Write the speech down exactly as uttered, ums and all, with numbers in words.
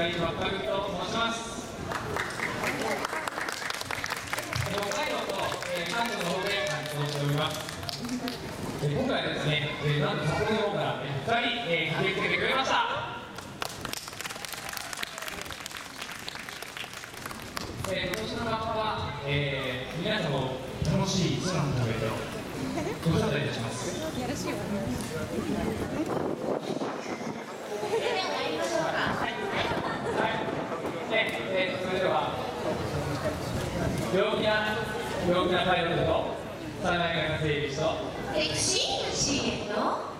井若君と申します。北海道と、えー、関東の方で活動しております。えー、今回はですね、えー、なんと札幌の方からふたり、えー、駆けつけてくれました。えー、今年のラッパは、えー、皆さんも楽しい空の旅をご招待いたします。 よろしいよね。 えー、それでは陽気な陽気なパイロットと幸いが整備とセクシーな シーエム と